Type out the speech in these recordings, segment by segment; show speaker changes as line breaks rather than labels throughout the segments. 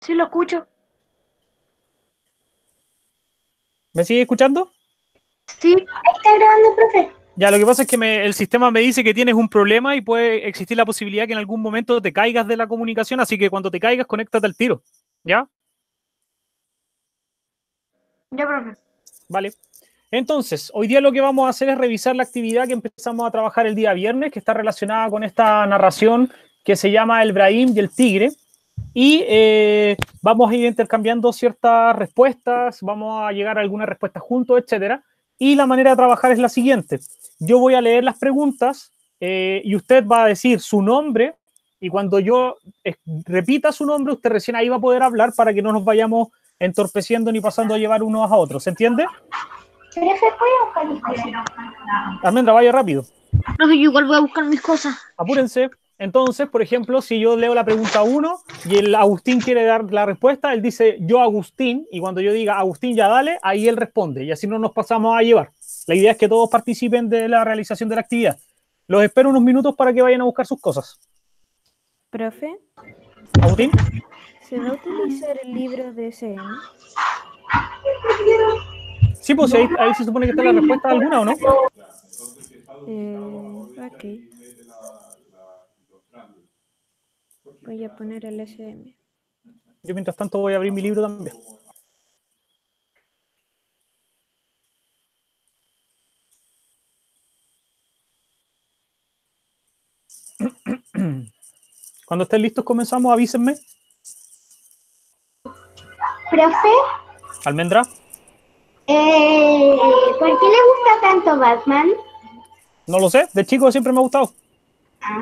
Sí, lo escucho.
¿Me sigue escuchando?
Sí.
Está grabando, profe.
Ya, lo que pasa es que el sistema me dice que tienes un problema y puede existir la posibilidad que en algún momento te caigas de la comunicación, así que cuando te caigas, conéctate al tiro. ¿Ya?
Ya, profe.
Vale. Entonces, hoy día lo que vamos a hacer es revisar la actividad que empezamos a trabajar el día viernes, que está relacionada con esta narración que se llama El Brahim y el Tigre. Y vamos a ir intercambiando ciertas respuestas, vamos a llegar a algunas respuestas juntos, etcétera. Y la manera de trabajar es la siguiente. Yo voy a leer las preguntas y usted va a decir su nombre y cuando yo repita su nombre, usted recién ahí va a poder hablar para que no nos vayamos entorpeciendo ni pasando a llevar unos a otros. ¿Se entiende?
Profe, ¿puedo buscar mis cosas?
Almendra, vaya rápido.
Profe, yo igual voy a buscar mis cosas.
Apúrense. Entonces, por ejemplo, si yo leo la pregunta 1 y el Agustín quiere dar la respuesta, él dice yo Agustín, y cuando yo diga Agustín ya dale, ahí él responde, y así no nos pasamos a llevar. La idea es que todos participen de la realización de la actividad. Los espero unos minutos para que vayan a buscar sus cosas.
Profe,
Agustín.
¿se va a utilizar el libro de SM?
Sí, pues ahí se supone que está la respuesta alguna, ¿o no?
Ok. Voy a poner el SM.
Yo mientras tanto voy a abrir mi libro también. Cuando estén listos comenzamos, avísenme.
Profe,
Almendra.
¿por qué le gusta tanto Batman?
No lo sé, de chico siempre me ha gustado.
Ah,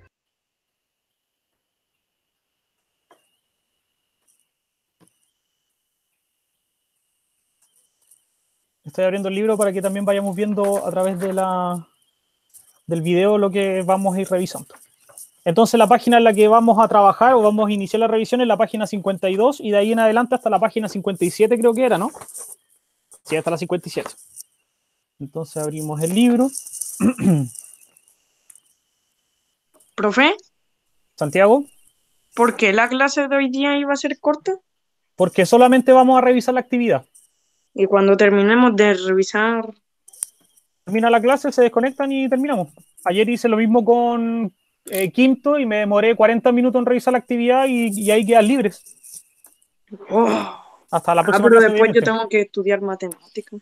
Estoy abriendo el libro para que también vayamos viendo a través de del video lo que vamos a ir revisando. Entonces la página en la que vamos a trabajar o vamos a iniciar la revisión es la página 52 y de ahí en adelante hasta la página 57 creo que era, ¿no? Sí, hasta la 57. Entonces abrimos el libro.
Profe,
Santiago,
¿por qué la clase de hoy día iba a ser corta?
porque solamente vamos a revisar la actividad.
Y cuando terminemos de revisar,
Termina la clase, se desconectan y terminamos. Ayer hice lo mismo con quinto y me demoré 40 minutos en revisar la actividad y ahí quedan libres.
oh,
Hasta la próxima
pero
clase,
después yo
obviamente.
tengo que estudiar matemáticas.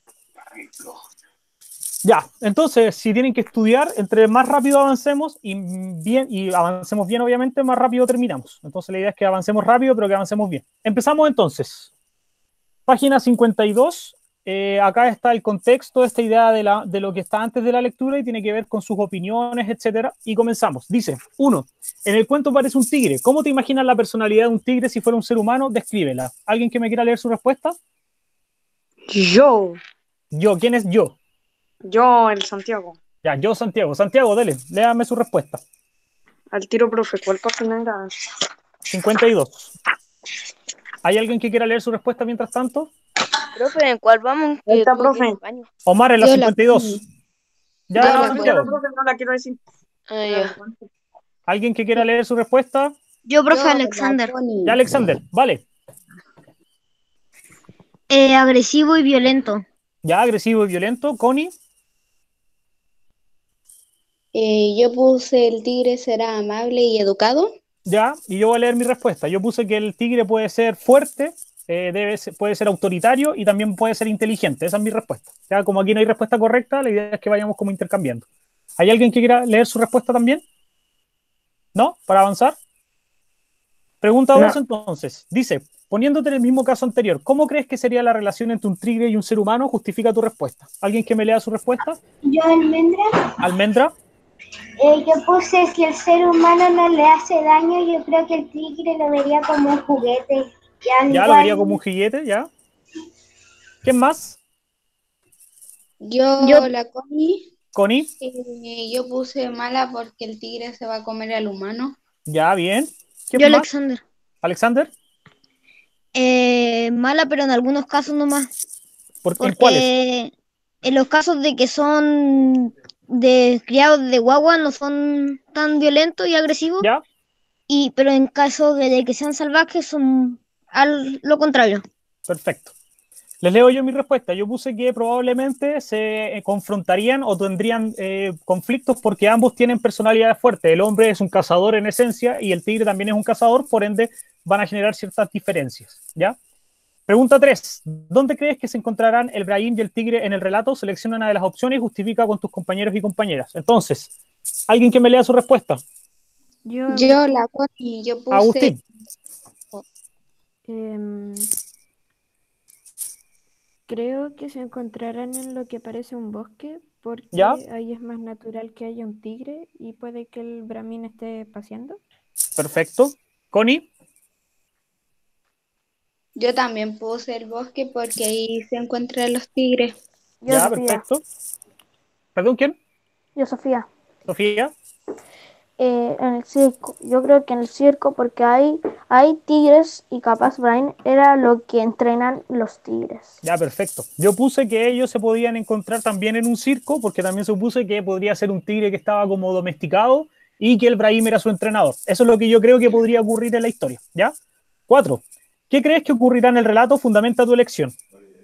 Ya, entonces, si tienen que estudiar, entre más rápido avancemos y avancemos bien, obviamente, más rápido terminamos. Entonces, la idea es que avancemos rápido, pero que avancemos bien. Empezamos entonces. Página 52. Acá está el contexto, esta idea de lo que está antes de la lectura y tiene que ver con sus opiniones, etcétera. Y comenzamos. Dice, 1. En el cuento aparece un tigre. ¿Cómo te imaginas la personalidad de un tigre si fuera un ser humano? Descríbela. ¿Alguien que me quiera leer su respuesta?
Yo,
Yo. ¿Quién es yo?
el Santiago.
Ya, yo, Santiago. Santiago, dele, léame su respuesta.
Al tiro, profe, ¿cuál página era?
52. ¿Hay alguien que quiera leer su respuesta mientras tanto?
Profe, ¿en cuál vamos?
Ahí
Que
está,
tuve que ir
profe.
al baño.
Omar en la
Yo
52.
Yo
Ya,
la
Santiago.
Profe, no la quiero decir.
Ah, ya.
¿Alguien que quiera leer su respuesta?
Yo, profe
Yo,
Alexander.
la Connie.
Ya, Alexander, vale.
Agresivo y violento.
Ya, agresivo y violento. Connie,
Yo puse el tigre será amable y educado.
ya. Y yo voy a leer mi respuesta. Yo puse que el tigre puede ser fuerte, puede ser autoritario y también puede ser inteligente. Esa es mi respuesta. Ya, como aquí no hay respuesta correcta, la idea es que vayamos como intercambiando. ¿Hay alguien que quiera leer su respuesta también? ¿No? ¿Para avanzar? Pregunta 2 entonces. Dice, poniéndote en el mismo caso anterior, ¿cómo crees que sería la relación entre un tigre y un ser humano? Justifica tu respuesta. ¿Alguien que me lea su respuesta?
yo, Almendra.
Almendra.
Yo puse si el ser humano no le hace daño, yo creo que el tigre lo vería como un juguete.
Ya lo vería como un juguete, ya. ¿Quién más?
Yo, la Connie.
Connie.
Yo puse mala porque el tigre se va a comer al humano.
Ya, bien. ¿Quién
Yo,
más?
Alexander.
Alexander.
Mala, pero en algunos casos nomás.
¿En cuáles?
Porque en los casos de que son de criados de guagua no son tan violentos y agresivos.
Ya.
Pero en caso de que sean salvajes son lo contrario.
Perfecto. Les leo yo mi respuesta. Yo puse que probablemente se confrontarían o tendrían conflictos porque ambos tienen personalidades fuertes. El hombre es un cazador en esencia y el tigre también es un cazador, por ende van a generar ciertas diferencias. ¿Ya? Pregunta 3. ¿Dónde crees que se encontrarán el Brahim y el tigre en el relato? Selecciona una de las opciones y justifica con tus compañeros y compañeras. Entonces, ¿alguien que me lea su respuesta?
Yo la Connie, yo puse
Agustín.
Creo que se encontrarán en lo que parece un bosque, porque
¿Ya?
ahí es más natural que haya un tigre y puede que el Brahmin esté paseando.
Perfecto. Connie.
Yo también puse el bosque porque ahí se encuentran los tigres.
Yo,
Ya,
Sofía.
perfecto. ¿Perdón, quién?
Yo, Sofía.
Sofía.
En el circo. Yo creo que en el circo porque hay tigres y capaz Brian era lo que entrenan los tigres.
Ya, perfecto. Yo puse que ellos se podían encontrar también en un circo, porque también supuse que podría ser un tigre que estaba como domesticado y que el Brahim era su entrenador. Eso es lo que yo creo que podría ocurrir en la historia. ¿Ya? 4. ¿Qué crees que ocurrirá en el relato? Fundamenta tu elección.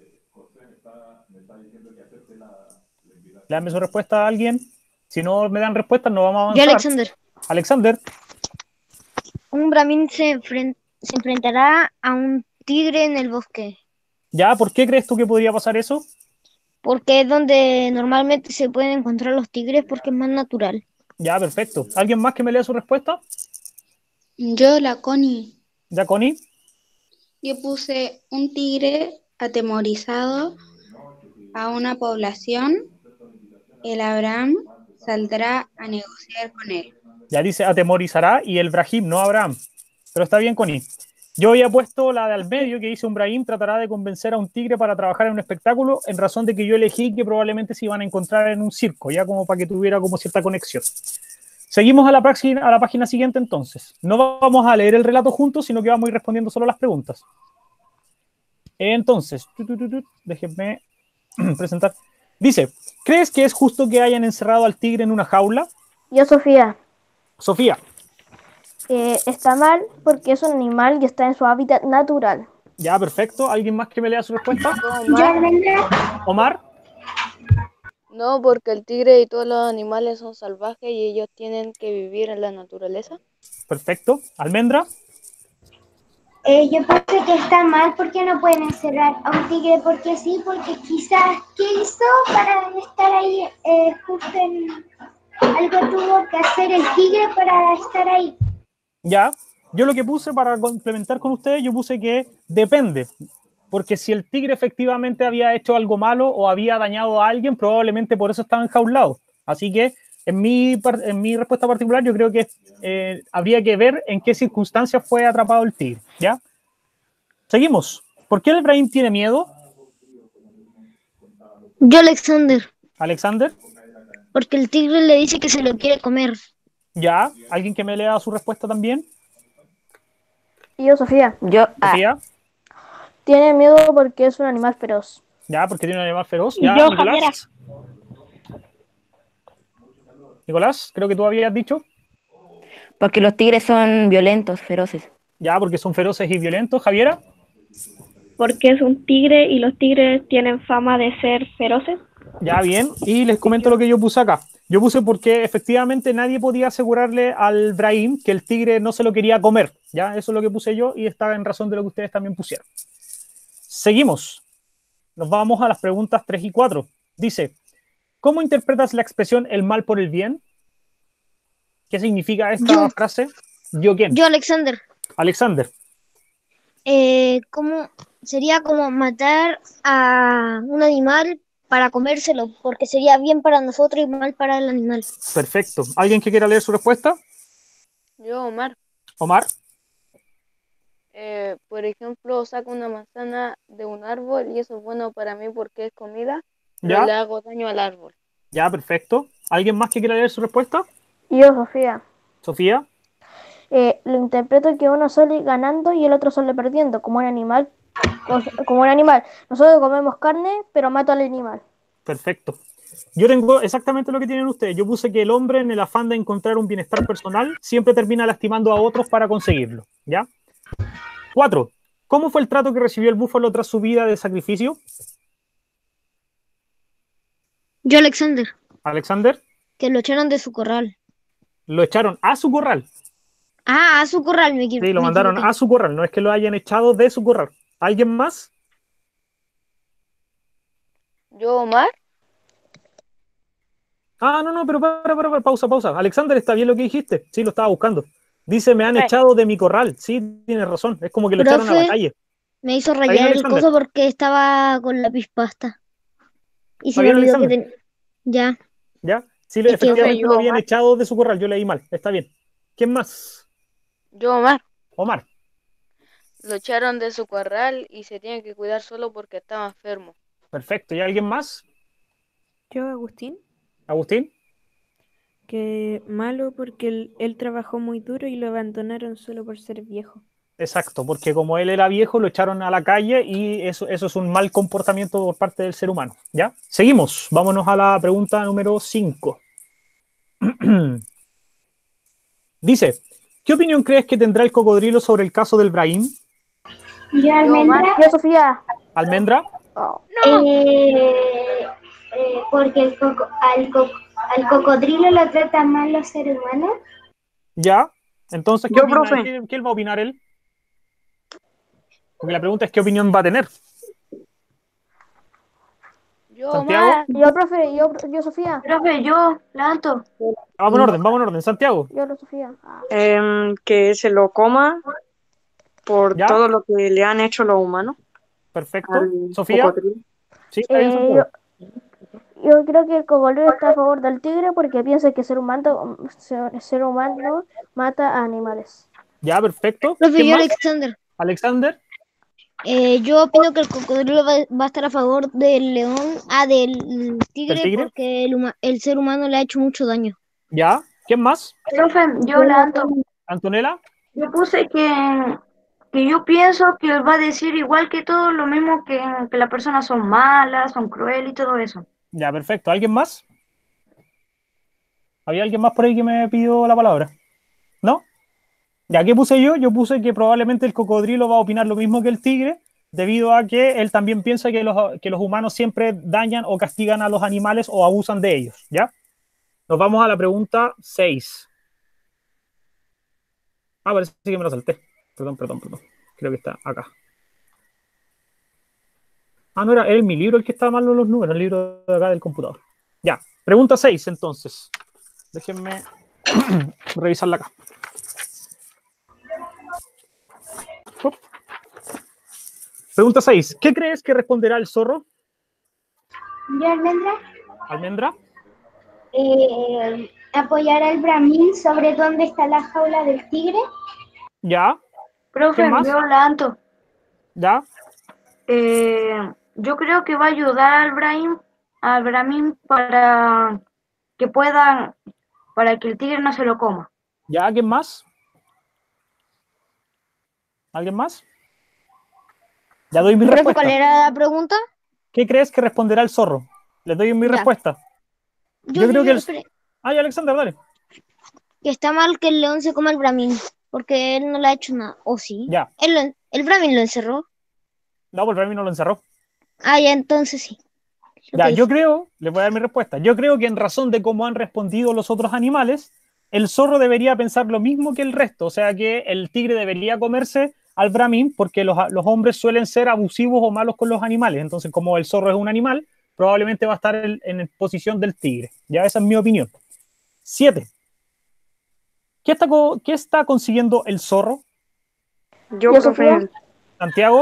Dame su respuesta a alguien. Si no me dan respuesta, no vamos a avanzar.
Yo, Alexander.
Alexander.
Un Brahmin se enfrentará a un tigre en el bosque,
¿Ya? ¿Por qué crees tú que podría pasar eso?
porque es donde normalmente se pueden encontrar los tigres porque es más natural.
Ya, perfecto. ¿Alguien más que me lea su respuesta?
Yo la Connie,
¿Ya, Connie?
yo puse un tigre atemorizado a una población, el Abraham saldrá a negociar con él.
Ya dice atemorizará y el Brahim, no Abraham. Pero está bien, Connie. Yo había puesto la de al medio que dice un Brahim tratará de convencer a un tigre para trabajar en un espectáculo en razón de que yo elegí que probablemente se iban a encontrar en un circo, ya como para que tuviera como cierta conexión. Seguimos a la página siguiente entonces. No vamos a leer el relato juntos, sino que vamos a ir respondiendo solo las preguntas. Entonces, déjenme presentar. Dice, ¿crees que es justo que hayan encerrado al tigre en una jaula?
Yo, Sofía.
Sofía.
Está mal porque es un animal y está en su hábitat natural.
Ya, perfecto. ¿Alguien más que me lea su respuesta?
Yo, Almendra.
Omar.
No, porque el tigre y todos los animales son salvajes y ellos tienen que vivir en la naturaleza.
Perfecto. Almendra.
Yo puse que está mal porque no pueden encerrar a un tigre porque sí, porque quizás, ¿qué hizo para estar ahí justo en... Algo tuvo que hacer el tigre para estar ahí.
Ya. Yo lo que puse para complementar con ustedes, yo puse que depende. Porque si el tigre efectivamente había hecho algo malo o había dañado a alguien, probablemente por eso estaba enjaulado. Así que en mi respuesta particular, yo creo que habría que ver en qué circunstancias fue atrapado el tigre. ¿Ya? Seguimos. ¿Por qué el Brahim tiene miedo?
Yo, Alexander.
Alexander.
Porque el tigre le dice que se lo quiere comer.
Ya. ¿Alguien que me lea su respuesta también?
Y yo, Sofía.
Sofía.
Tiene miedo porque es un animal feroz.
Ya, porque tiene un animal feroz. Ya,
Yo,
Nicolás. Nicolás, creo que tú habías dicho.
Porque los tigres son violentos, feroces.
Ya, porque son feroces y violentos. Javiera.
Porque es un tigre y los tigres tienen fama de ser feroces.
Ya, bien. Y les comento lo que yo puse acá. Yo puse porque efectivamente nadie podía asegurarle al Brahim que el tigre no se lo quería comer. Ya, eso es lo que puse yo y estaba en razón de lo que ustedes también pusieron. Seguimos. Nos vamos a las preguntas 3 y 4. Dice, ¿cómo interpretas la expresión el mal por el bien? ¿Qué significa esta frase? ¿Yo quién?
Yo, Alexander.
Alexander.
Sería como matar a un animal para comérselo, porque sería bien para nosotros y mal para el animal.
Perfecto. ¿Alguien que quiera leer su respuesta?
Yo, Omar.
Omar.
Por ejemplo, saco una manzana de un árbol y eso es bueno para mí porque es comida, pero
¿Ya?
le hago daño al árbol.
Ya, perfecto. ¿Alguien más que quiera leer su respuesta?
Y yo, Sofía.
Sofía.
Lo interpreto que uno sale ganando y el otro sale perdiendo, como un animal. Como un animal. Nosotros comemos carne, pero mato al animal.
Perfecto. Yo tengo exactamente lo que tienen ustedes. Yo puse que el hombre, en el afán de encontrar un bienestar personal, siempre termina lastimando a otros para conseguirlo. ¿Ya? 4. ¿Cómo fue el trato que recibió el búfalo tras su vida de sacrificio?
Yo, Alexander,
Alexander,
que lo echaron de su corral.
lo echaron a su corral.
Ah, a su corral,
Sí, lo
me
mandaron
equivoqué.
a su corral, no es que lo hayan echado de su corral. ¿Alguien más?
Yo, Omar.
Ah, no, pero para, pausa. Alexander, ¿está bien lo que dijiste? Sí, lo estaba buscando. Dice, me han
Profe.
echado de mi corral. Sí, tienes razón. Es como que lo echaron a la
Profe,
calle.
me hizo
¿Está bien,
rayar el
Alexander?
coso porque estaba con la pispasta. Y
¿Está
se me
bien,
olvidó que
Alexander?
Ya.
¿Ya? Sí,
Es que
efectivamente
yo,
lo habían
Omar.
echado de su corral. Yo leí mal. Está bien. ¿Quién más?
Yo, Omar.
Omar.
Lo echaron de su corral y se tiene que cuidar solo porque estaba enfermo.
Perfecto. ¿Y alguien más?
Yo, Agustín,
Agustín.
que malo porque él trabajó muy duro y lo abandonaron solo por ser viejo.
Exacto, porque como él era viejo, lo echaron a la calle y eso es un mal comportamiento por parte del ser humano. ¿Ya? Seguimos. Vámonos a la pregunta número 5. Dice, ¿qué opinión crees que tendrá el cocodrilo sobre el caso del Brahim?
Yo, Almendra,
Yo, Sofía.
¿Almendra?
porque al cocodrilo lo tratan mal los seres humanos.
¿Ya? Entonces, ¿qué
Yo,
opina?
profe.
¿Qué va a opinar él? Porque la pregunta es ¿qué opinión va a tener?
Yo,
¿Santiago?
Omar.
Yo, profe, yo, Sofía.
Profe, yo, Lanto.
Vamos en orden. Santiago.
Yo, Sofía.
Que se lo coma por
¿Ya?
todo lo que le han hecho los humanos
Perfecto.
al
¿Sofía?
cocodrilo.
Sí, está bien, Santiago.
Yo creo que el cocodrilo está a favor del tigre porque piensa que ser humano mata a animales.
Ya, perfecto.
Profe,
¿Quién
yo,
más?
Alexander.
Alexander.
Yo opino que el cocodrilo va a estar a favor del león, del tigre,
tigre?
porque el ser humano le ha hecho mucho daño.
¿Ya? ¿Quién más?
Profe, yo, Lanto.
¿Antonella?
Yo puse que yo pienso que él va a decir igual que todo lo mismo que las personas son malas, son crueles y todo eso.
Ya, perfecto. ¿Alguien más? ¿Había alguien más por ahí que me pidió la palabra? ¿No? ¿Ya qué puse yo? Yo puse que probablemente el cocodrilo va a opinar lo mismo que el tigre, debido a que él también piensa que los humanos siempre dañan o castigan a los animales o abusan de ellos. ¿Ya? Nos vamos a la pregunta 6. Ah, parece que me lo salté. Perdón. Creo que está acá. Ah, no, era mi libro el que estaba mal en los números, el libro de acá del computador. Ya, pregunta 6 entonces. Déjenme revisarla acá. Pregunta 6. ¿Qué crees que responderá el zorro?
Yo, Almendra,
¿Almendra?
apoyar al Brahmin sobre dónde está la jaula del tigre.
¿Ya?
Profe,
¿Quién más?
yo, Lanto.
¿Ya?
Yo creo que va a ayudar al Brahmin para que para que el tigre no se lo coma.
¿Ya? ¿Quién más? ¿Alguien más? Ya doy mi
Profe,
respuesta.
¿cuál era la pregunta?
¿Qué crees que responderá el zorro? Les doy mi
Ya.
respuesta. Yo creo que
espere.
Ay, Alexander, dale.
Que está mal que el león se coma el Brahmin, porque él no le ha hecho nada. ¿O sí?
Ya.
El Brahmin lo encerró.
No, porque a mí no lo encerró.
Ah, ya, entonces sí. Lo
Ya,
que
yo
dije.
creo, les voy a dar mi respuesta. Yo creo que en razón de cómo han respondido los otros animales, el zorro debería pensar lo mismo que el resto. O sea que el tigre debería comerse al Brahmin porque los hombres suelen ser abusivos o malos con los animales. Entonces, como el zorro es un animal, probablemente va a estar en posición del tigre. Ya, esa es mi opinión. 7. ¿Qué está consiguiendo el zorro?
Yo,
Yo,
profe,
Sofía.
Santiago.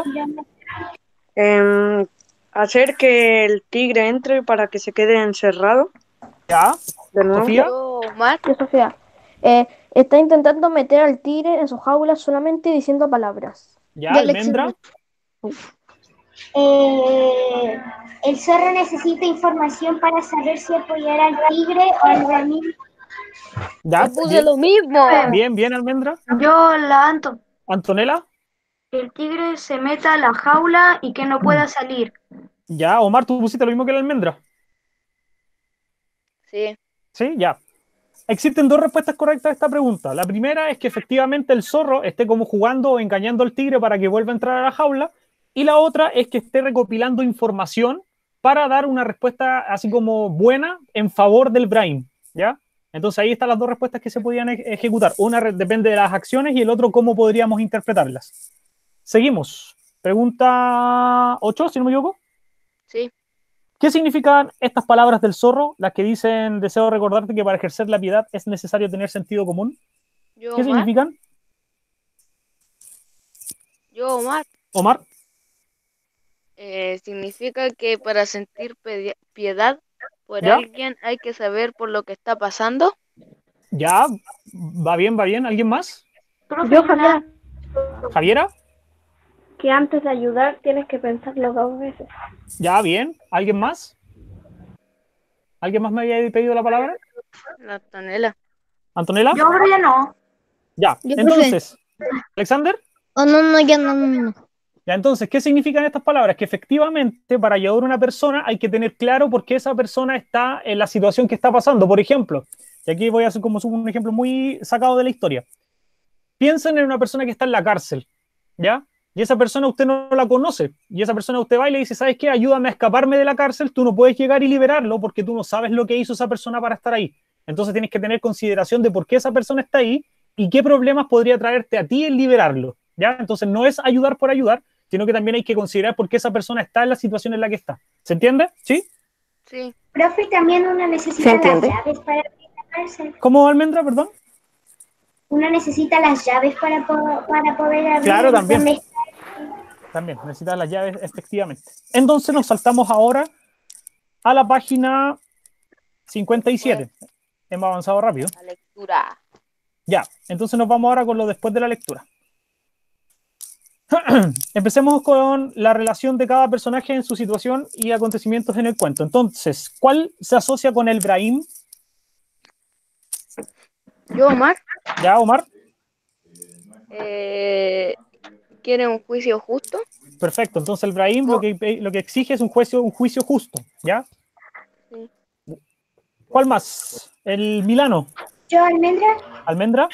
Hacer que el tigre entre para que se quede encerrado.
Ya.
De nuevo.
Sofía.
Yo, Omar.
Yo, Sofía. Está intentando meter al tigre en su jaula solamente diciendo palabras.
Ya,
Yo,
Almendra.
El zorro necesita información para saber si apoyar al tigre o al Brahmin.
Ya.
Yo puse lo mismo.
Bien, Almendra.
Yo, Lanto.
Antonella.
Que el tigre se meta a la jaula y que no pueda salir.
Ya, Omar, tú pusiste lo mismo que la almendra.
Sí.
Sí, ya. Existen dos respuestas correctas a esta pregunta. La primera es que efectivamente el zorro esté como jugando o engañando al tigre para que vuelva a entrar a la jaula. Y la otra es que esté recopilando información para dar una respuesta así como buena en favor del Brahim, ¿ya? Entonces ahí están las dos respuestas que se podían ejecutar. Una depende de las acciones y el otro cómo podríamos interpretarlas. Seguimos. Pregunta 8, si no me equivoco.
Sí.
¿Qué significan estas palabras del zorro, las que dicen, deseo recordarte que para ejercer la piedad es necesario tener sentido común?
Yo,
¿Qué
Omar.
significan?
Yo, Omar.
Omar.
Significa que para sentir piedad por
¿Ya?
alguien hay que saber por lo que está pasando.
Ya, va bien, va bien. ¿Alguien más?
Yo, Javiera,
¿Javiera?
que antes de ayudar tienes que pensarlo 2 veces.
Ya, bien. ¿Alguien más? ¿Alguien más me había pedido la palabra?
La Antonella.
¿Antonella?
Yo creo que no.
Ya,
Yo,
entonces, ¿Alexander?
Oh, no, ya no.
Ya, entonces, ¿qué significan estas palabras? Que efectivamente para ayudar a una persona hay que tener claro por qué esa persona está en la situación que está pasando. Por ejemplo, y aquí voy a hacer como un ejemplo muy sacado de la historia. Piensen en una persona que está en la cárcel, ¿ya? Y esa persona usted no la conoce. Y esa persona usted va y le dice, ¿sabes qué? Ayúdame a escaparme de la cárcel. Tú no puedes llegar y liberarlo porque tú no sabes lo que hizo esa persona para estar ahí. Entonces tienes que tener consideración de por qué esa persona está ahí y qué problemas podría traerte a ti el liberarlo, ¿ya? Entonces no es ayudar por ayudar, sino que también hay que considerar por qué esa persona está en la situación en la que está. ¿Se entiende? ¿Sí?
Sí.
Profe, también uno
¿Se
necesita las
entiende?
llaves para abrir la cárcel.
¿Cómo, Almendra? Perdón.
Uno necesita las llaves para poder abrir.
Claro, también.
¿Dónde está?
También necesitas las llaves, efectivamente. Entonces nos saltamos ahora a la página 57. Hemos avanzado rápido.
La lectura.
Ya, entonces nos vamos ahora con lo después de la lectura. Empecemos con la relación de cada personaje en su situación y acontecimientos en el cuento. Entonces, ¿cuál se asocia con el Brahim?
Yo, Omar.
Ya, Omar.
¿Quiere un juicio justo?
Perfecto, entonces el Brahim lo que exige es un juicio justo, ¿ya?
Sí.
¿Cuál más? El Milano.
Yo, Almendra.
¿Almendra?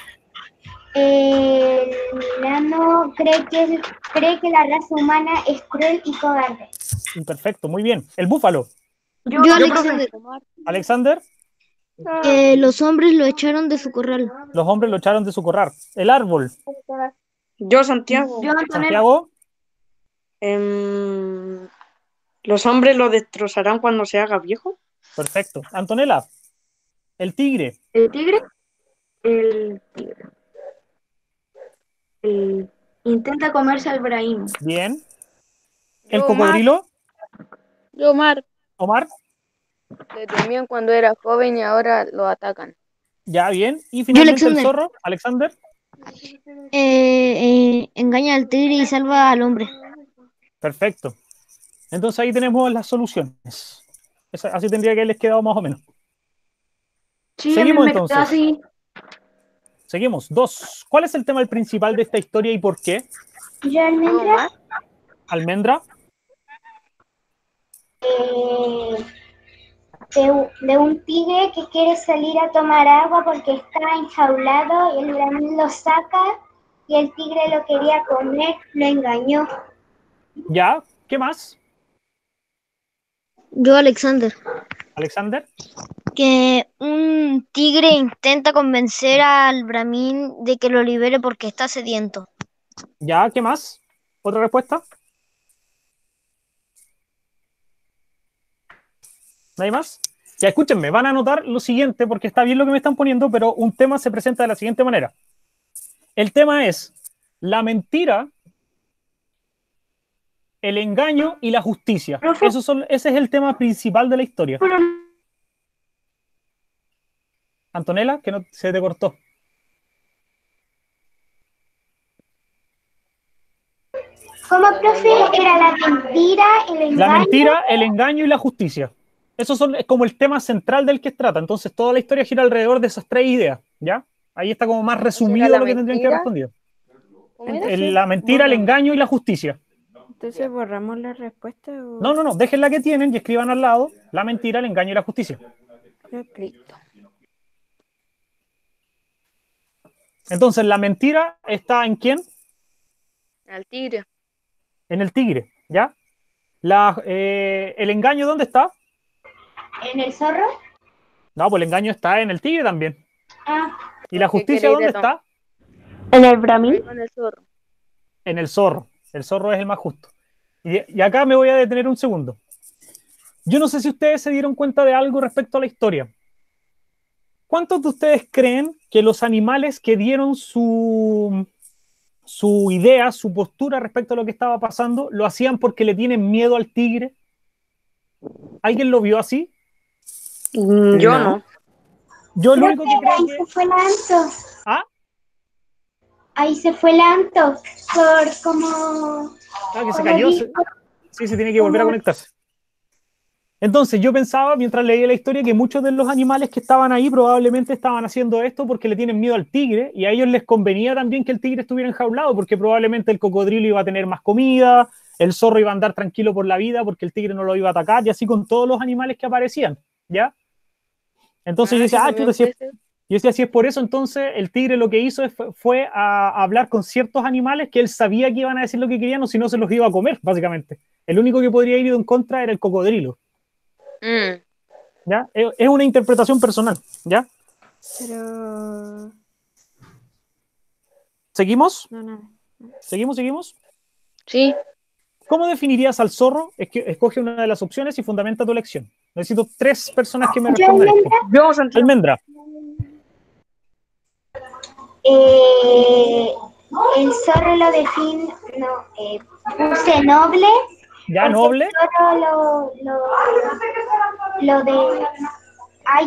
Milano cree que la raza humana es cruel y cobarde.
Perfecto, muy bien. El Búfalo.
Yo,
Alexander.
¿Alexander?
Los hombres lo echaron de su corral.
Los hombres lo echaron de su corral. El Árbol.
Yo, Santiago.
Yo, Antonella.
Santiago.
¿Los hombres lo destrozarán cuando se haga viejo?
Perfecto. Antonella. El Tigre.
El tigre. Intenta comerse al Brahim.
Bien. El
Yo,
Cocodrilo.
Yo, Omar.
Omar.
Le temían cuando era joven y ahora lo atacan.
Ya, bien. Y finalmente el
Alexander.
Zorro. Alexander.
Engaña al tigre y salva al hombre.
Perfecto. Entonces ahí tenemos las soluciones. Así tendría que haberles quedado más o menos.
Sí,
Seguimos
a mí me
entonces.
quedó así.
Seguimos. 2. ¿Cuál es el tema principal de esta historia y por qué?
Yo,
Yo,
Almendra.
Omar.
Almendra.
De un tigre que quiere salir a tomar agua porque está enjaulado y el Brahim lo saca y el tigre lo quería comer, lo engañó.
Ya. ¿Qué más?
Yo, Alexander.
Alexander.
Que un tigre intenta convencer al Brahmin de que lo libere porque está sediento.
Ya. ¿Qué más? ¿Otra respuesta? ¿Nadie más? Ya, escúchenme, van a anotar lo siguiente porque está bien lo que me están poniendo, pero un tema se presenta de la siguiente manera. El tema es la mentira, el engaño y la justicia. Ese es el tema principal de la historia. Antonella, que no se te cortó.
¿Cómo, profe? Era la mentira, el engaño.
La mentira, el engaño y la justicia. Es como el tema central del que se trata. Entonces toda la historia gira alrededor de esas tres ideas, ¿ya? Ahí está como más resumido
la
lo que tendrían que haber respondido.
¿Cómo era?
La mentira, el engaño y la justicia.
Entonces, ¿borramos la respuesta o...?
No, dejen la que tienen y escriban al lado la mentira, el engaño y la justicia.
Listo.
Entonces, la mentira está ¿en quién?
Al tigre.
En el tigre, ¿ya? ¿El engaño dónde está?
¿En el zorro?
No, pues el engaño está en el tigre también.
Ah,
¿Y la
Porque
justicia
quiere ir
dónde
a
está?
En el Brahmin.
con el zorro.
En el zorro. El zorro es el más justo. Y acá me voy a detener un segundo. Yo no sé si ustedes se dieron cuenta de algo respecto a la historia. ¿Cuántos de ustedes creen que los animales que dieron su idea, su postura respecto a lo que estaba pasando, lo hacían porque le tienen miedo al tigre? ¿Alguien lo vio así?
Yo no.
Yo lo
creo
único
que
que creo
ahí
que...
se fue Lanto.
¿Ah?
Ahí se fue Lanto. Por como...
Ah, que se
como
cayó.
dijo,
Sí, se tiene que volver a conectarse. Entonces yo pensaba, mientras leía la historia, que muchos de los animales que estaban ahí probablemente estaban haciendo esto porque le tienen miedo al tigre, y a ellos les convenía también que el tigre estuviera enjaulado, porque probablemente el cocodrilo iba a tener más comida, el zorro iba a andar tranquilo por la vida porque el tigre no lo iba a atacar, y así con todos los animales que aparecían, ¿ya? Entonces yo decía, yo decía, si es por eso, entonces el tigre lo que hizo fue a hablar con ciertos animales que él sabía que iban a decir lo que querían, o si no se los iba a comer, básicamente. El único que podría ir en contra era el cocodrilo. ¿Ya? Es una interpretación personal, ¿ya?
Pero...
¿Seguimos?
No.
¿Seguimos?
Sí.
¿Cómo definirías al zorro? Escoge una de las opciones y fundamenta tu elección. Necesito 3 personas que me respondan esto.
Yo, Santiago.
Almendra.
el zorro lo define... No, puse noble.
¿Ya noble?
El zorro lo de... Ay,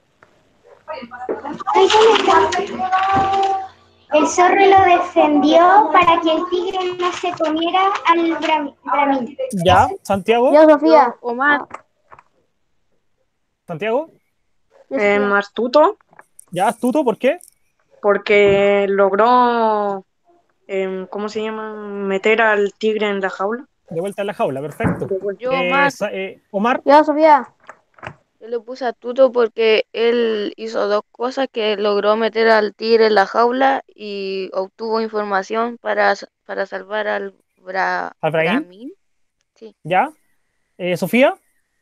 ¿dónde está? El zorro lo defendió para que el tigre no se comiera al Brahmin.
¿Ya? ¿Santiago?
Yo, Sofía.
Omar.
¿Santiago?
Astuto.
¿Ya? ¿Astuto? ¿Por qué?
Porque logró, ¿cómo se llama? Meter al tigre en la jaula.
De vuelta en la jaula, perfecto.
Yo, Omar.
Omar.
Yo, Sofía.
Yo le puse a Tuto porque él hizo 2 cosas, que logró meter al tigre en la jaula y obtuvo información para salvar al
¿Al Brahim?
Brahmin. Sí.
¿Ya? ¿Sofía?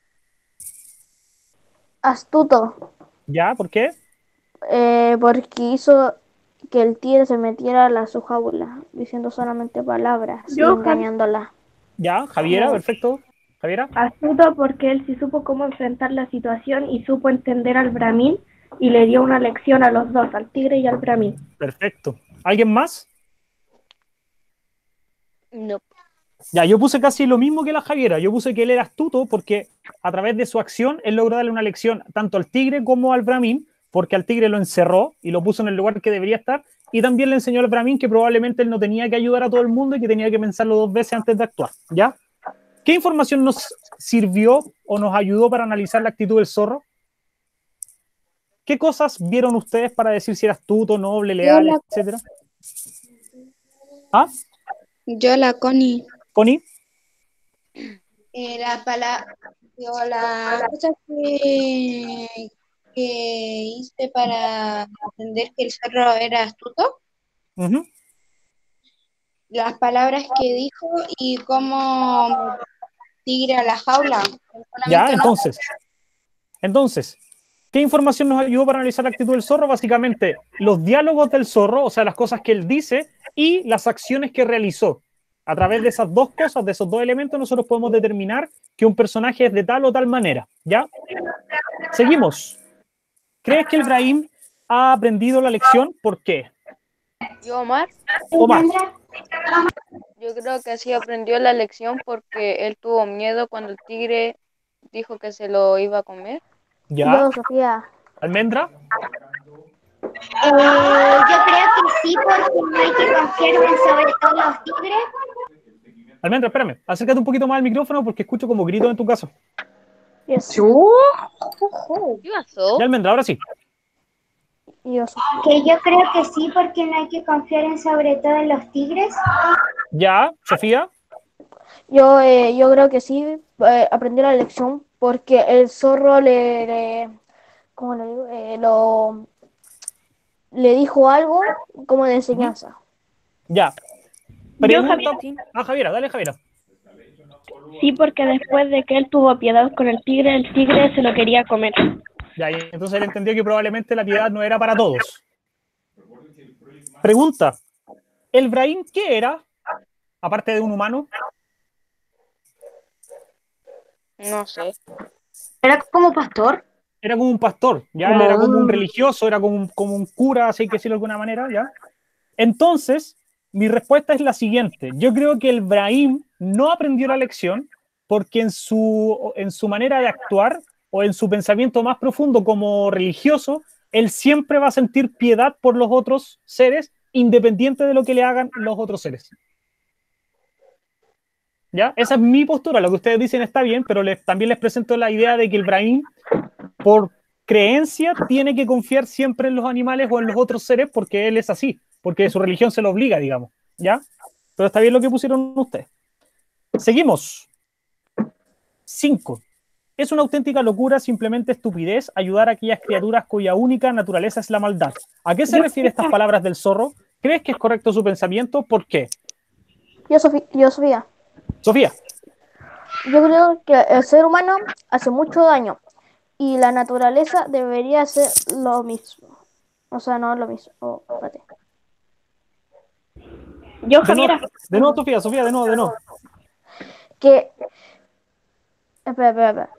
Astuto.
¿Ya? ¿Por qué?
Porque hizo que el tigre se metiera a su jaula, diciendo solamente palabras y engañándola.
¿Ya? Javiera, perfecto. Javiera.
Astuto porque él sí supo cómo enfrentar la situación y supo entender al Brahmin y le dio una lección a los dos, al tigre y al Brahmin.
Perfecto. ¿Alguien más?
No.
Ya, yo puse casi lo mismo que la Javiera. Yo puse que él era astuto porque a través de su acción él logró darle una lección tanto al tigre como al Brahmin, porque al tigre lo encerró y lo puso en el lugar que debería estar, y también le enseñó al Brahmin que probablemente él no tenía que ayudar a todo el mundo y que tenía que pensarlo 2 veces antes de actuar. ¿Ya? ¿Qué información nos sirvió o nos ayudó para analizar la actitud del zorro? ¿Qué cosas vieron ustedes para decir si era astuto, noble, leal, etcétera? ¿Ah?
Yo, la Connie.
¿Connie?
La cosa que hice para entender que el zorro era astuto, las palabras que dijo y cómo tigre a la jaula.
Ya, entonces, ¿qué información nos ayudó para analizar la actitud del zorro? Básicamente, los diálogos del zorro, o sea, las cosas que él dice y las acciones que realizó. A través de esas 2 cosas, de esos 2 elementos, nosotros podemos determinar que un personaje es de tal o tal manera. ¿Ya? Seguimos. ¿Crees que el Brahim ha aprendido la lección? ¿Por qué?
Yo, Omar.
Omar.
Yo creo que sí aprendió la lección porque él tuvo miedo cuando el tigre dijo que se lo iba a comer.
¿Ya?
Yo, Sofía.
¿Almendra?
Yo creo que sí, porque no hay que confiar sobre todo los tigres.
Almendra, espérame. Acércate un poquito más al micrófono porque escucho como gritos en tu caso.
¿Qué pasó?
Ya, Almendra, ahora sí.
Que yo creo que sí, porque no hay que confiar sobre todo en los tigres.
Ya, Sofía.
Yo creo que sí, aprendió la lección porque el zorro ¿cómo le digo? le dijo algo como de enseñanza.
Ya.
Yo,
Pregunta.
Javiera.
Javiera, dale, Javiera.
Sí, porque después de que él tuvo piedad con el tigre se lo quería comer.
Ya, y entonces él entendió que probablemente la piedad no era para todos. Pregunta. ¿El Brahim qué era? Aparte de un humano.
No sé.
¿Era como pastor?
Era como un pastor, ya era como un religioso, era como un cura, así que decirlo de alguna manera, ¿ya? Entonces, mi respuesta es la siguiente. Yo creo que el Brahim no aprendió la lección porque en su manera de actuar o en su pensamiento más profundo como religioso, él siempre va a sentir piedad por los otros seres, independiente de lo que le hagan los otros seres. ¿Ya? Esa es mi postura. Lo que ustedes dicen está bien, pero también les presento la idea de que el Brahim, por creencia, tiene que confiar siempre en los animales o en los otros seres porque él es así, porque su religión se lo obliga, digamos. ¿Ya? Pero está bien lo que pusieron ustedes. Seguimos. 5. Es una auténtica locura, simplemente estupidez, ayudar a aquellas criaturas cuya única naturaleza es la maldad. ¿A qué se refieren estas palabras del zorro? ¿Crees que es correcto su pensamiento? ¿Por qué?
Yo, Sofía.
Sofía.
Yo creo que el ser humano hace mucho daño y la naturaleza debería ser lo mismo. O sea, no lo mismo. Oh, espérate.
Yo, Javiera.
De nuevo, Sofía, de nuevo.
Que... Espera.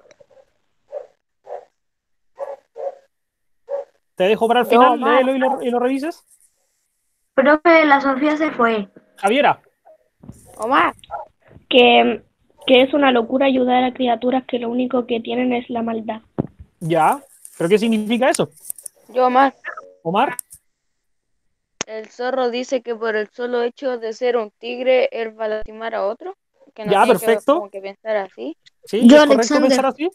Te dejo para el final, léelo y lo revises.
Profe, la Sofía se fue.
Javiera.
Omar.
Que es una locura ayudar a criaturas que lo único que tienen es la maldad.
Ya, ¿pero qué significa eso?
Yo, Omar.
Omar.
El zorro dice que por el solo hecho de ser un tigre, él va a lastimar a otro. Que no
Ya,
tiene
perfecto.
como que pensar así.
Sí,
Yo,
¿es correcto
Alexander.
pensar así?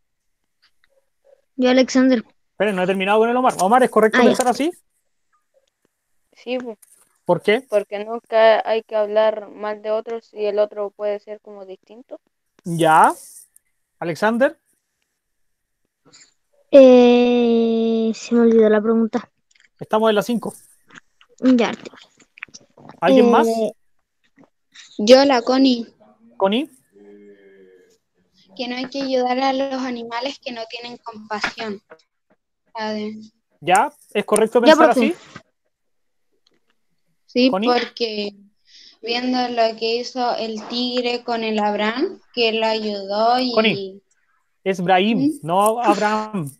Yo, Alexander.
Esperen, no he terminado con el Omar. Omar, ¿es correcto pensar así?
Sí, pues.
¿Por qué?
Porque nunca hay que hablar mal de otros y el otro puede ser como distinto.
Ya. Alexander.
Se me olvidó la pregunta.
Estamos en la 5.
Ya.
¿Alguien más?
Yo, la Connie.
¿Connie?
Que no hay que ayudar a los animales que no tienen compasión.
¿Ya? ¿Es correcto pensar así?
Sí,
¿Connie?
porque viendo lo que hizo el tigre con el Abraham, que lo ayudó y...
Connie, es Brahim, no Abraham.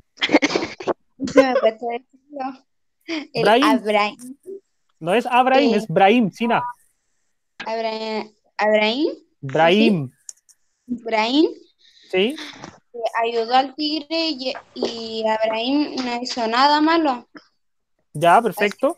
El
Brahim.
Abraham.
No es Abraham, es Brahim, Sina.
Abraham.
Brahim.
Brahim.
Sí.
Ayudó al tigre y Abraham no hizo nada malo.
Ya, perfecto.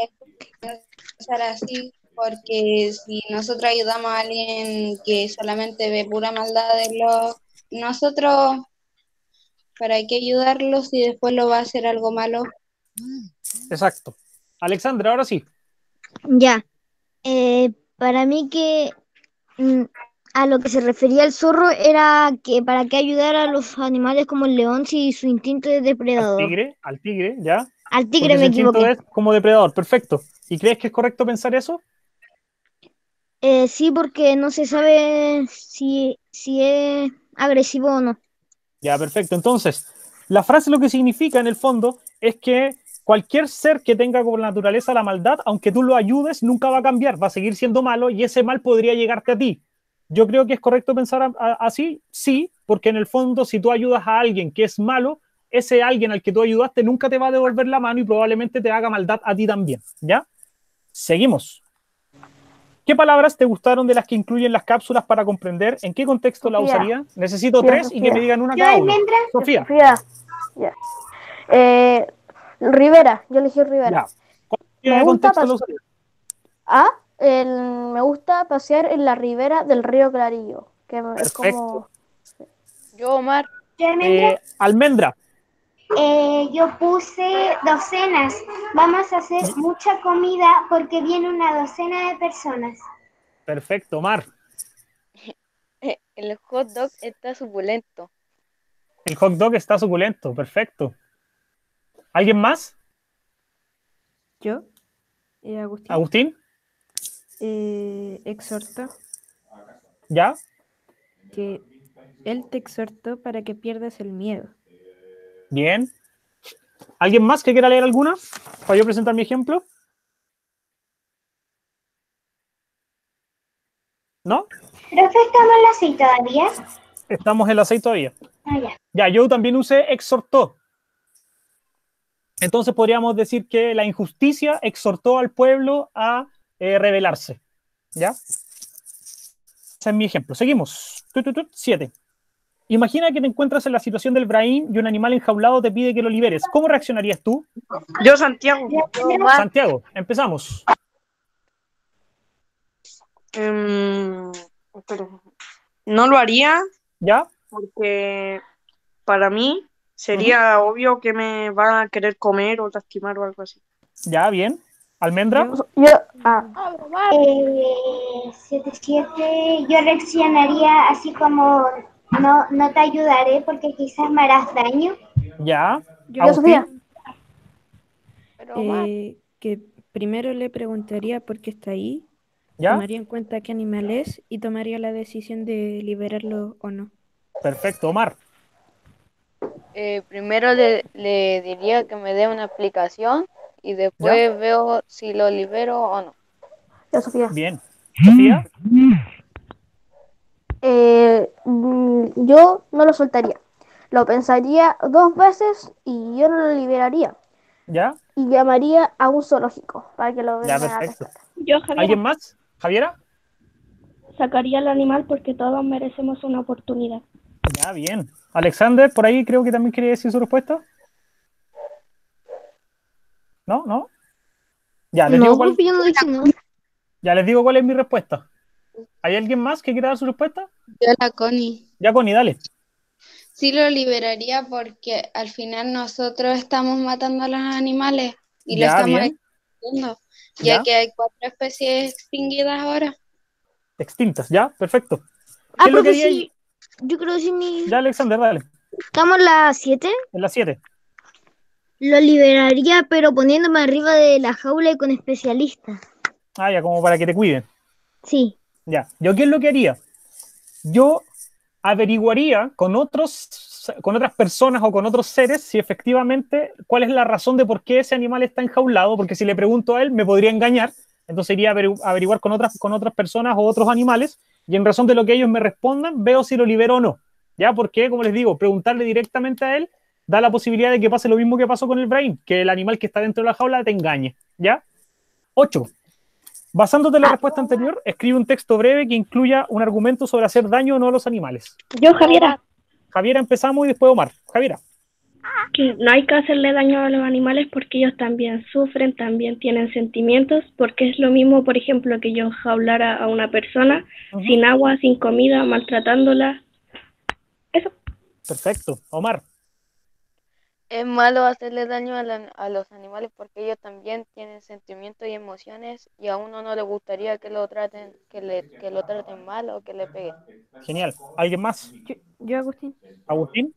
Así, porque si nosotros ayudamos a alguien que solamente ve pura maldad de nosotros, ¿para qué ayudarlo si después lo va a hacer algo malo?
Exacto. Alexandra, ahora sí.
Ya. Para mí que a lo que se refería el zorro era que para qué ayudar a los animales como el león si su instinto es depredador.
Al tigre, ya.
Al tigre
porque
me equivoqué.
Es como depredador, perfecto. ¿Y crees que es correcto pensar eso?
Sí, porque no se sabe si es agresivo o no.
Ya, perfecto. Entonces, la frase lo que significa en el fondo es que cualquier ser que tenga como naturaleza la maldad, aunque tú lo ayudes, nunca va a cambiar, va a seguir siendo malo y ese mal podría llegarte a ti. Yo creo que es correcto pensar así, sí, porque en el fondo si tú ayudas a alguien que es malo, ese alguien al que tú ayudaste nunca te va a devolver la mano y probablemente te haga maldad a ti también, ¿ya? Seguimos. ¿Qué palabras te gustaron de las que incluyen las cápsulas para comprender? ¿En qué contexto la usaría? Necesito 3 y que me digan una cada uno. Sofía.
Ya. Rivera, yo elegí Rivera.
¿Qué contexto lo usaría?
Me gusta pasear en la ribera del río Clarillo. Que es como...
Yo, Omar.
Almendra.
Yo puse docenas. Vamos a hacer mucha comida porque viene una docena de personas.
Perfecto, Omar.
El hot dog está suculento.
El hot dog está suculento, perfecto. ¿Alguien más?
Yo, Agustín,
Agustín,
exhortó
¿ya?
que él te exhortó para que pierdas el miedo.
Bien. ¿Alguien más que quiera leer alguna? Para yo presentar mi ejemplo. ¿No?
Profe, ¿estamos en la 6 todavía?
Estamos en la 6 todavía.
Ah, ya.
Ya, yo también usé exhortó. Entonces podríamos decir que la injusticia exhortó al pueblo a rebelarse. ¿Ya? Ese es mi ejemplo. Seguimos. 7. Imagina que te encuentras en la situación del Brahim y un animal enjaulado te pide que lo liberes. ¿Cómo reaccionarías tú?
Yo, Santiago.
Santiago, empezamos.
Espera. No lo haría.
¿Ya?
Porque para mí sería obvio que me va a querer comer o lastimar o algo así.
Ya, bien. ¿Almendra?
Yo,
7-7, yo reaccionaría así como no te ayudaré porque quizás me harás daño.
Ya.
Yo, Sofía.
Que primero le preguntaría por qué está ahí,
¿Ya?
tomaría en cuenta qué animal es y tomaría la decisión de liberarlo o no.
Perfecto, Omar.
Primero le diría que me dé una explicación y después veo si lo libero o no.
Yo, Sofía.
Bien. ¿Sofía?
Yo no lo soltaría. Lo pensaría 2 veces y yo no lo liberaría.
¿Ya?
Y llamaría a un zoológico para que lo
Ya,
vengan a
perfecto.
rescatar.
Yo, Javiera,
¿Alguien más? ¿Javiera?
sacaría al animal porque todos merecemos una oportunidad.
Ya, bien. Alexander, por ahí creo que también quería decir su respuesta. ¿No? ¿No? Ya, les digo cuál.
Yo no dije no.
Ya les digo cuál es mi respuesta. ¿Hay alguien más que quiera dar su respuesta?
Yo la Connie.
Ya, Connie, dale.
Sí lo liberaría porque al final nosotros estamos matando a los animales y lo
Ya,
estamos
bien.
extinguiendo,
Ya.
ya que hay 4 especies extinguidas ahora.
Extintas, ya, perfecto. ¿Qué es lo que
profe,
haría?
sí. Yo creo que sí
Ya, Alexander, dale.
Estamos en la 7.
En la 7.
Lo liberaría, pero poniéndome arriba de la jaula y con especialistas.
Ah, ya, como para que te cuiden.
Sí.
Ya. ¿Yo qué es lo que haría? Yo averiguaría con otras personas o con otros seres si efectivamente cuál es la razón de por qué ese animal está enjaulado, porque si le pregunto a él me podría engañar, entonces iría a averiguar con otras personas o otros animales y en razón de lo que ellos me respondan veo si lo libero o no, ¿ya? Porque, como les digo, preguntarle directamente a él da la posibilidad de que pase lo mismo que pasó con el Brain, que el animal que está dentro de la jaula te engañe, ¿ya? 8. Basándote en la respuesta anterior, escribe un texto breve que incluya un argumento sobre hacer daño o no a los animales.
Yo, Javiera,
Javiera, empezamos y después Omar. Javiera.
que no hay que hacerle daño a los animales porque ellos también sufren, también tienen sentimientos, porque es lo mismo, por ejemplo, que yo jaulara a una persona sin agua, sin comida, maltratándola. Eso.
Perfecto. Omar.
Es malo hacerle daño a los animales porque ellos también tienen sentimientos y emociones y a uno no le gustaría que lo traten, que lo traten mal o que le peguen.
Genial. ¿Alguien más?
Yo, Agustín.
Agustín.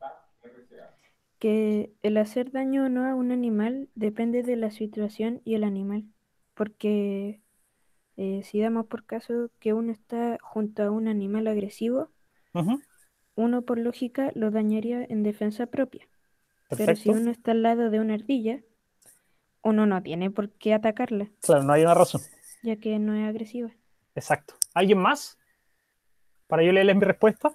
Que el hacer daño o no a un animal depende de la situación y el animal. Porque si damos por caso que uno está junto a un animal agresivo, uno por lógica lo dañaría en defensa propia. Pero si uno está al lado de una ardilla, uno no tiene por qué atacarla.
Claro, no hay una razón.
Ya que no es agresiva.
Exacto. ¿Alguien más? Para yo leerles mi respuesta.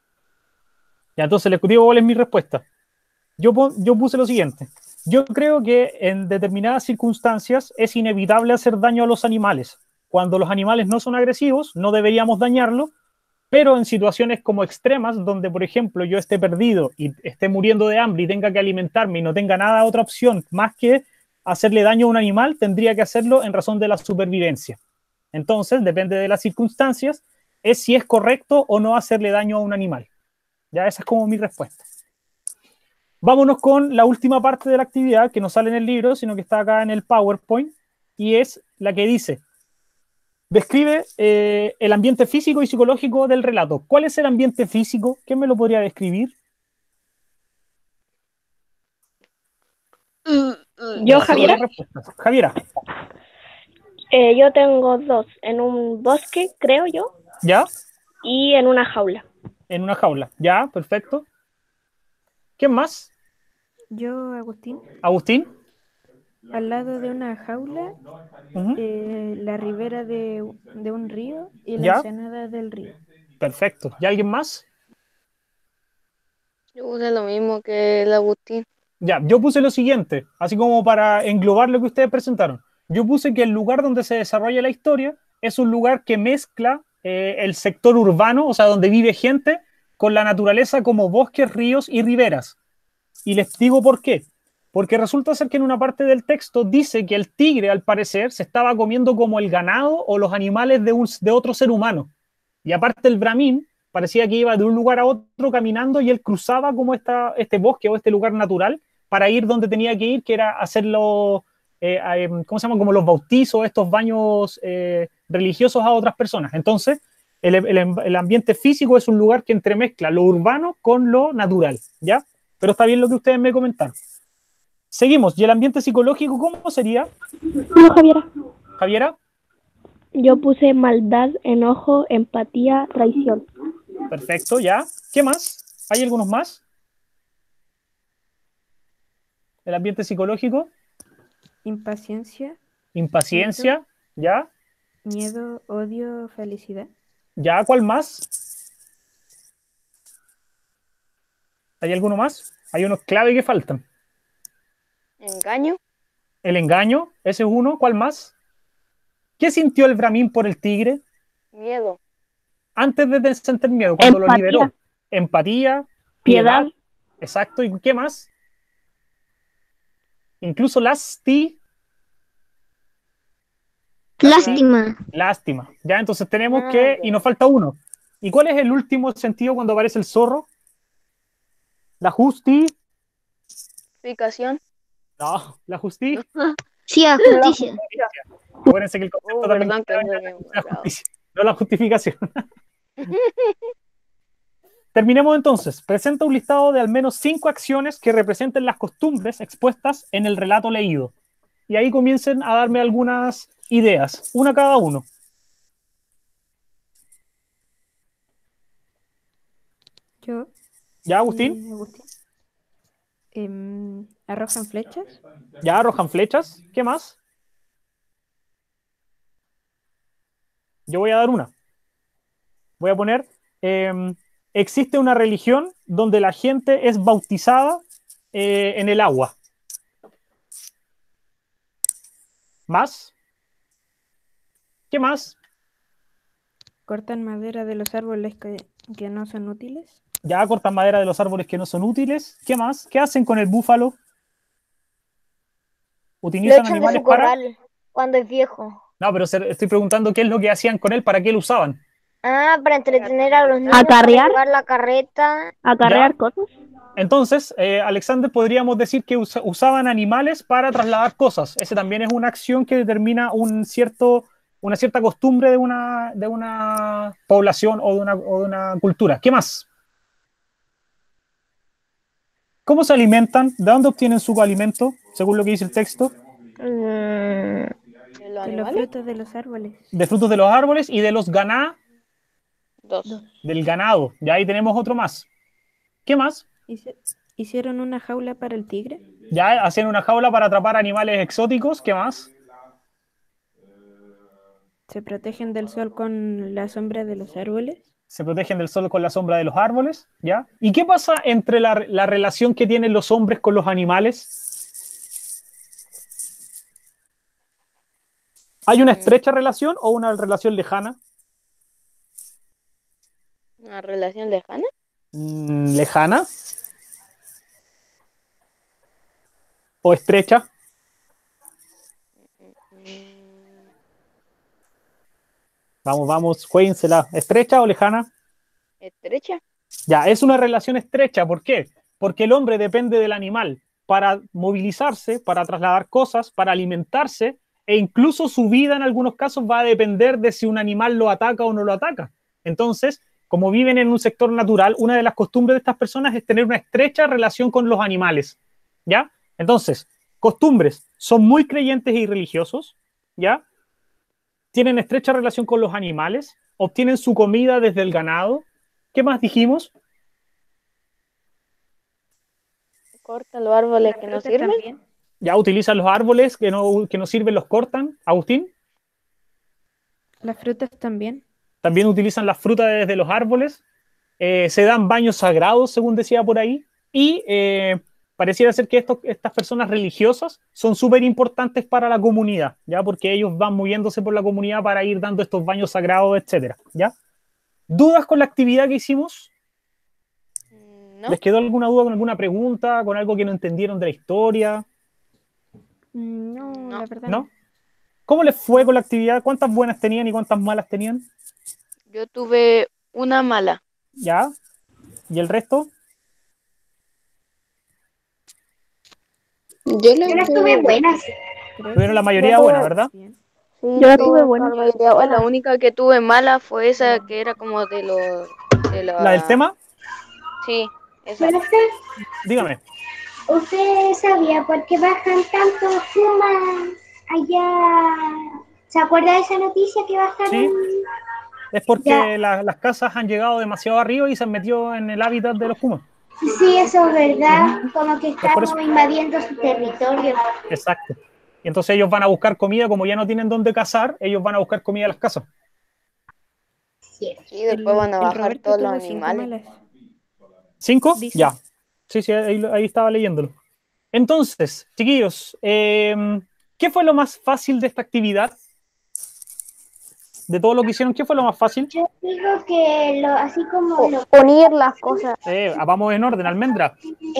Ya, entonces les digo cuál es mi respuesta. Yo puse lo siguiente. Yo creo que en determinadas circunstancias es inevitable hacer daño a los animales. Cuando los animales no son agresivos, no deberíamos dañarlos, pero en situaciones como extremas, donde, por ejemplo, yo esté perdido y esté muriendo de hambre y tenga que alimentarme y no tenga nada otra opción más que hacerle daño a un animal, tendría que hacerlo en razón de la supervivencia. Entonces, depende de las circunstancias, es si es correcto o no hacerle daño a un animal. Ya, esa es como mi respuesta. Vámonos con la última parte de la actividad, que no sale en el libro, sino que está acá en el PowerPoint, y es la que dice: describe el ambiente físico y psicológico del relato. ¿Cuál es el ambiente físico? ¿Quién me lo podría describir?
Yo, Javiera.
Javiera.
Yo tengo 2, en un bosque, creo yo,
¿Ya?
y en una jaula.
En una jaula. ¿Ya? Perfecto. ¿Quién más?
Yo, Agustín,
Agustín.
al lado de una jaula,
Ujú.
la ribera de un río y la
¿Ya?
ensenada del río.
Perfecto. ¿Y alguien más?
Yo puse lo mismo que el Agustín.
Ya, yo puse lo siguiente, así como para englobar lo que ustedes presentaron. Yo puse que el lugar donde se desarrolla la historia es un lugar que mezcla el sector urbano, o sea, donde vive gente, con la naturaleza como bosques, ríos y riberas. Y les digo por qué. Porque resulta ser que en una parte del texto dice que el tigre, al parecer, se estaba comiendo como el ganado o los animales de otro ser humano. Y aparte el Brahmin parecía que iba de un lugar a otro caminando y él cruzaba como este bosque o este lugar natural para ir donde tenía que ir, que era hacerlo, ¿cómo se llama? Como los bautizos, estos baños religiosos a otras personas. Entonces, el ambiente físico es un lugar que entremezcla lo urbano con lo natural, ¿ya? Pero está bien lo que ustedes me comentaron. Seguimos. ¿Y el ambiente psicológico cómo sería?
Yo, Javiera.
Javiera.
Yo puse maldad, enojo, empatía, traición.
Perfecto, ya. ¿Qué más? ¿Hay algunos más? El ambiente psicológico.
Impaciencia,
Impaciencia, ¿ya?
miedo, odio, felicidad.
¿Ya? ¿Cuál más? ¿Hay alguno más? Hay unos clave que faltan.
Engaño.
El engaño, ese es uno. ¿Cuál más? ¿Qué sintió el Brahmin por el tigre?
Miedo.
Antes de sentir miedo, cuando
Empatía.
lo liberó. Empatía,
Piedad.
Exacto. ¿Y qué más? Incluso
Lástima.
lástima. Ya, entonces tenemos
Ah,
que...
ya.
Y nos falta uno. ¿Y cuál es el último sentido cuando aparece el zorro? La
Explicación.
No, la justicia.
Sí, a justicia.
Acuérdense que el concepto también
Perdón, que
es
soy
la
bien bravo.
justicia, no la justificación. Terminemos entonces. Presenta un listado de al menos 5 acciones que representen las costumbres expuestas en el relato leído. Y ahí comiencen a darme algunas ideas, una cada uno.
Yo
¿Ya, Agustín?
y Agustín. Arrojan flechas.
¿Ya arrojan flechas? ¿Qué más? Yo voy a dar una. Voy a poner, existe una religión donde la gente es bautizada en el agua. ¿Más? ¿Qué más?
Cortan madera de los árboles que no son útiles.
Ya cortan madera de los árboles que no son útiles. ¿Qué más? ¿Qué hacen con el búfalo?
Lo
¿Utilizan
echan de
animales
su
para...?
corral cuando es viejo.
No, pero estoy preguntando qué es lo que hacían con él, para qué lo usaban.
Ah, para entretener a los niños,
¿Acarrear?
para llevar la carreta.
Acarrear
¿Ya?
cosas.
Entonces, Alexander, podríamos decir que usaban animales para trasladar cosas. Ese también es una acción que determina una cierta costumbre de una población o de una cultura. ¿Qué más? ¿Cómo se alimentan? ¿De dónde obtienen su alimento, según lo que dice el texto?
¿De los
De los
animales?
frutos de los árboles.
De frutos de los árboles y de los
Dos.
del ganado. Ya ahí tenemos otro más. ¿Qué más?
Hicieron una jaula para el tigre.
Ya hacían una jaula para atrapar animales exóticos. ¿Qué más?
Se protegen del sol con la sombra de los árboles.
Se protegen del sol con la sombra de los árboles. ¿Ya? ¿Y qué pasa entre la relación que tienen los hombres con los animales? ¿Hay una estrecha relación o una relación lejana?
¿Una relación lejana?
¿Lejana? ¿O estrecha? Vamos, juéguensela. ¿Estrecha o lejana?
¿Estrecha?
Ya, es una relación estrecha. ¿Por qué? Porque el hombre depende del animal para movilizarse, para trasladar cosas, para alimentarse, e incluso su vida en algunos casos va a depender de si un animal lo ataca o no lo ataca. Entonces, como viven en un sector natural, una de las costumbres de estas personas es tener una estrecha relación con los animales. ¿Ya? Entonces, Costumbres. Son muy creyentes y religiosos, ¿ya? Tienen estrecha relación con los animales, obtienen su comida desde el ganado. ¿Qué más dijimos?
Cortan los árboles que no sirven.
También.
Ya utilizan los árboles que no sirven, los cortan. Agustín.
Las frutas también.
También utilizan las frutas desde los árboles. Se dan baños sagrados, según decía por ahí. Y pareciera ser que estas personas religiosas son súper importantes para la comunidad, ¿ya? Porque ellos van moviéndose por la comunidad para ir dando estos baños sagrados, etcétera, ¿ya? ¿Dudas con la actividad que hicimos?
No.
¿Les quedó alguna duda con alguna pregunta, con algo que no entendieron de la historia?
No, la verdad
¿No? ¿Cómo les fue con la actividad? ¿Cuántas buenas tenían y cuántas malas tenían?
Yo tuve una mala.
¿Ya? ¿Y el resto?
Yo
las tuve buenas.
Tuvieron la mayoría buena, ¿verdad?
Sí,
Yo la tuve buena.
la mayoría buena.
La única que tuve mala fue esa que era como de
¿La del tema?
Sí, esa.
¿Profe?
Dígame.
¿Usted sabía por qué bajan tanto fuma allá? ¿Se acuerda de esa noticia que bajaron?
Sí. Es porque
Ya.
las casas han llegado demasiado arriba y se han metido en el hábitat de los pumas.
Sí, eso es verdad. Como que
por
estamos
eso.
invadiendo su territorio.
Exacto. Y entonces ellos van a buscar comida, como ya no tienen dónde cazar, ellos van a buscar comida a las casas.
Sí.
Y después van a
el
bajar
Roberto
todos los
tuvo 5
animales.
malas.
¿5?
Dice.
Ya. Sí, ahí estaba leyéndolo. Entonces, chiquillos, ¿qué fue lo más fácil de esta actividad? De todo lo que hicieron, ¿qué fue lo más fácil?
Yo digo que así como lo
Unir las cosas.
Vamos en orden, Almendra.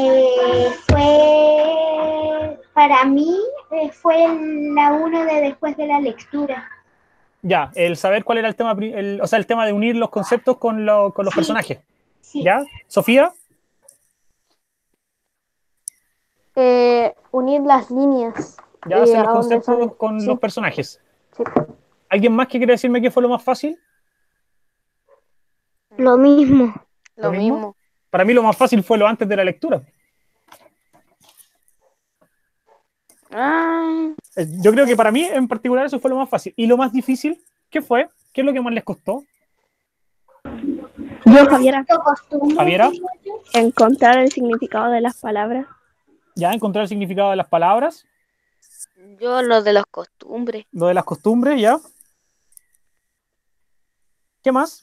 fue para mí fue la 1 de después de la lectura.
Ya, el saber cuál era el tema, o sea, el tema de unir los conceptos con los personajes.
Sí.
¿Ya? ¿Sofía?
Unir las líneas.
Ya, hacer los
a donde
conceptos
salen.
con
Sí.
los personajes.
Sí.
¿Alguien más que quiere decirme qué fue lo más fácil?
Lo mismo.
Lo mismo.
Para mí lo más fácil fue lo antes de la lectura. Yo creo que para mí en particular eso fue lo más fácil. ¿Y lo más difícil? ¿Qué fue? ¿Qué es lo que más les costó?
Yo, Javiera,
¿Javiera?
encontrar el significado de las palabras.
¿Ya? ¿Encontrar el significado de las palabras?
Yo lo de las costumbres.
Lo de las costumbres, ¿ya? ¿Qué más?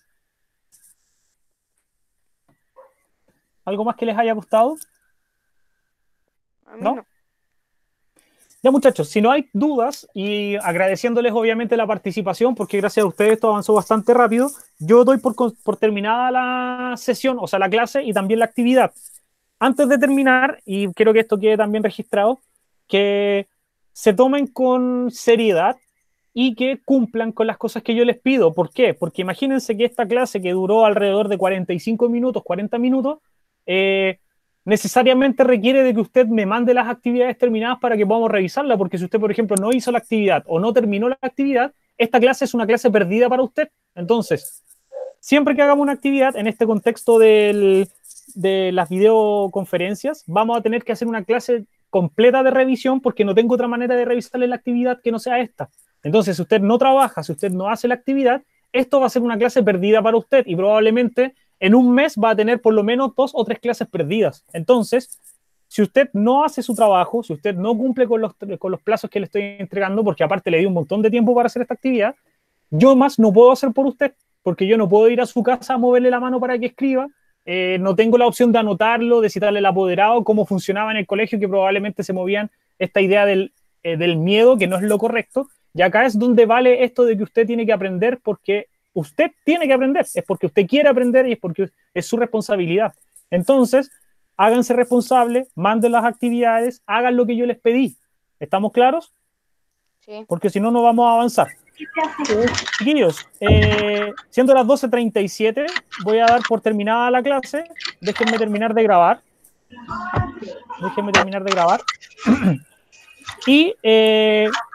¿Algo más que les haya gustado?
A mí
¿No?
no.
Ya, muchachos, si no hay dudas y agradeciéndoles obviamente la participación, porque gracias a ustedes esto avanzó bastante rápido, yo doy por terminada la sesión, o sea, la clase y también la actividad. Antes de terminar, y quiero que esto quede también registrado, que se tomen con seriedad y que cumplan con las cosas que yo les pido. ¿Por qué? Porque imagínense que esta clase que duró alrededor de 45 minutos, 40 minutos, necesariamente requiere de que usted me mande las actividades terminadas para que podamos revisarla, porque si usted, por ejemplo, no hizo la actividad o no terminó la actividad, esta clase es una clase perdida para usted. Entonces, siempre que hagamos una actividad en este contexto de las videoconferencias, vamos a tener que hacer una clase completa de revisión porque no tengo otra manera de revisarle la actividad que no sea esta. Entonces, si usted no trabaja, si usted no hace la actividad, esto va a ser una clase perdida para usted y probablemente en un mes va a tener por lo menos 2 o 3 clases perdidas. Entonces, si usted no hace su trabajo, si usted no cumple con los plazos que le estoy entregando, porque aparte le di un montón de tiempo para hacer esta actividad, yo más no puedo hacer por usted, porque yo no puedo ir a su casa a moverle la mano para que escriba, no tengo la opción de anotarlo, de citarle al apoderado, cómo funcionaba en el colegio, que probablemente se movían esta idea del miedo, que no es lo correcto, y acá es donde vale esto de que usted tiene que aprender porque usted tiene que aprender, es porque usted quiere aprender y es porque es su responsabilidad. Entonces, háganse responsables, manden las actividades, hagan lo que yo les pedí. ¿Estamos claros?
Sí.
Porque si no, no vamos a avanzar. Chiquillos, siendo las 12:37, voy a dar por terminada la clase. Déjenme terminar de grabar. Y